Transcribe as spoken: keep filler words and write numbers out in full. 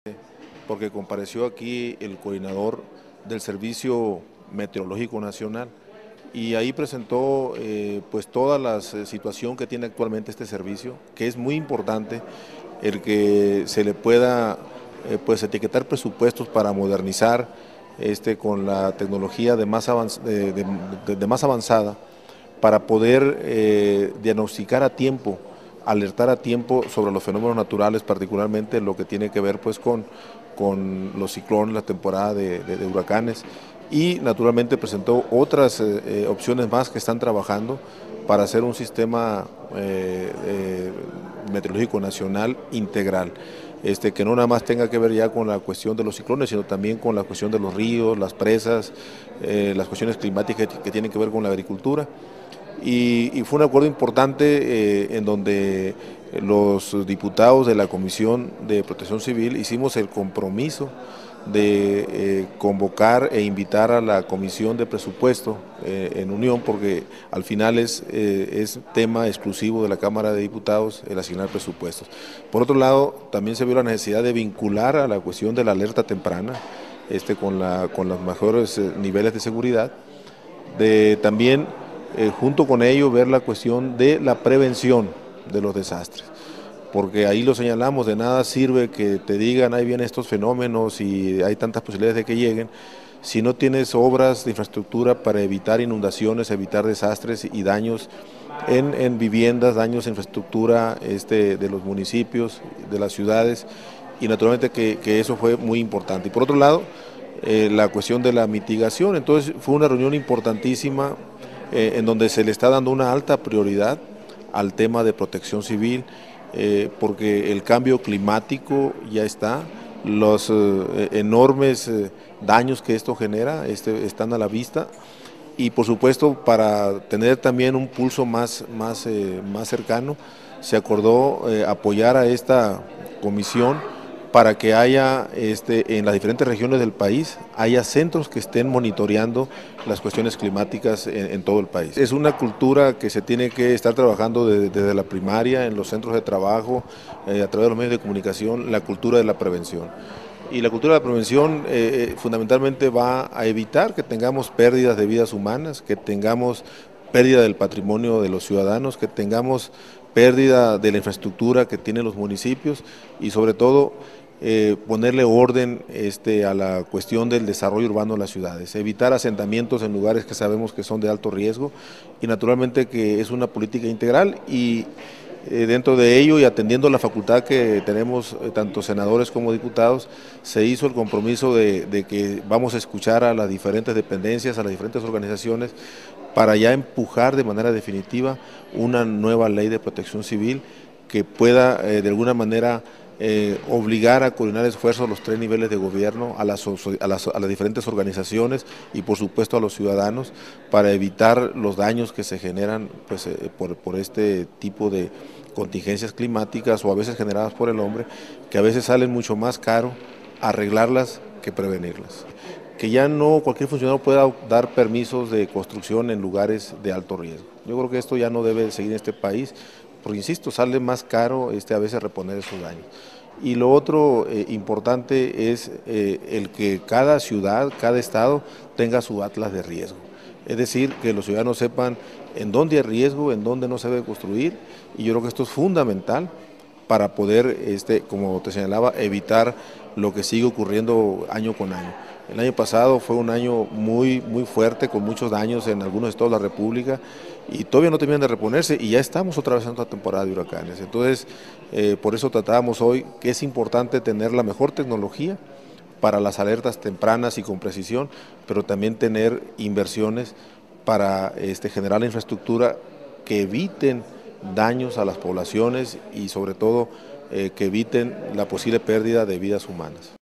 porque compareció aquí el coordinador del Servicio Meteorológico Nacional y ahí presentó eh, pues toda la situación que tiene actualmente este servicio, que es muy importante el que se le pueda eh, pues etiquetar presupuestos para modernizar este, con la tecnología de más, avanz de, de, de, de más avanzada para poder eh, diagnosticar a tiempo, alertar a tiempo sobre los fenómenos naturales, particularmente lo que tiene que ver pues con, con los ciclones, la temporada de, de, de huracanes, y naturalmente presentó otras eh, opciones más que están trabajando para hacer un sistema eh, eh, meteorológico nacional integral. Este, que no nada más tenga que ver ya con la cuestión de los ciclones, sino también con la cuestión de los ríos, las presas, eh, las cuestiones climáticas que, que tienen que ver con la agricultura. Y, y fue un acuerdo importante eh, en donde los diputados de la Comisión de Protección Civil hicimos el compromiso de eh, convocar e invitar a la Comisión de Presupuesto eh, en unión, porque al final es, eh, es tema exclusivo de la Cámara de Diputados el asignar presupuestos. Por otro lado, también se vio la necesidad de vincular a la cuestión de la alerta temprana este, con, la, con los mejores eh, niveles de seguridad, de también Eh, junto con ello ver la cuestión de la prevención de los desastres, porque ahí lo señalamos, de nada sirve que te digan ahí vienen estos fenómenos y hay tantas posibilidades de que lleguen, si no tienes obras de infraestructura para evitar inundaciones, evitar desastres y daños en, en viviendas, daños en infraestructura este, de los municipios, de las ciudades, y naturalmente que, que eso fue muy importante. Y por otro lado, eh, la cuestión de la mitigación, entonces fue una reunión importantísima Eh, en donde se le está dando una alta prioridad al tema de protección civil, eh, porque el cambio climático ya está, los eh, enormes eh, daños que esto genera este, están a la vista, y por supuesto para tener también un pulso más, más, eh, más cercano, se acordó eh, apoyar a esta comisión para que haya este, en las diferentes regiones del país, haya centros que estén monitoreando las cuestiones climáticas en, en todo el país. Es una cultura que se tiene que estar trabajando desde, desde la primaria, en los centros de trabajo, eh, a través de los medios de comunicación, la cultura de la prevención. Y la cultura de la prevención eh, fundamentalmente va a evitar que tengamos pérdidas de vidas humanas, que tengamos pérdida del patrimonio de los ciudadanos, que tengamos pérdida de la infraestructura que tienen los municipios y sobre todo eh, ponerle orden este, a la cuestión del desarrollo urbano de las ciudades, evitar asentamientos en lugares que sabemos que son de alto riesgo y naturalmente que es una política integral y eh, dentro de ello y atendiendo la facultad que tenemos eh, tanto senadores como diputados, se hizo el compromiso de, de que vamos a escuchar a las diferentes dependencias, a las diferentes organizaciones para ya empujar de manera definitiva una nueva ley de protección civil que pueda eh, de alguna manera eh, obligar a coordinar esfuerzos a los tres niveles de gobierno, a las, a, las, a las diferentes organizaciones y por supuesto a los ciudadanos para evitar los daños que se generan pues, eh, por, por este tipo de contingencias climáticas o a veces generadas por el hombre, que a veces salen mucho más caro arreglarlas que prevenirlas. Que ya no cualquier funcionario pueda dar permisos de construcción en lugares de alto riesgo. Yo creo que esto ya no debe seguir en este país, porque insisto, sale más caro este, a veces reponer esos daños. Y lo otro eh, importante es eh, el que cada ciudad, cada estado tenga su atlas de riesgo. Es decir, que los ciudadanos sepan en dónde hay riesgo, en dónde no se debe construir, y yo creo que esto es fundamental para poder, este, como te señalaba, evitar lo que sigue ocurriendo año con año. El año pasado fue un año muy, muy fuerte, con muchos daños en algunos estados de la República y todavía no terminan de reponerse y ya estamos otra vez en otra temporada de huracanes. Entonces, eh, por eso tratábamos hoy que es importante tener la mejor tecnología para las alertas tempranas y con precisión, pero también tener inversiones para este, generar la infraestructura que eviten daños a las poblaciones y sobre todo eh, que eviten la posible pérdida de vidas humanas.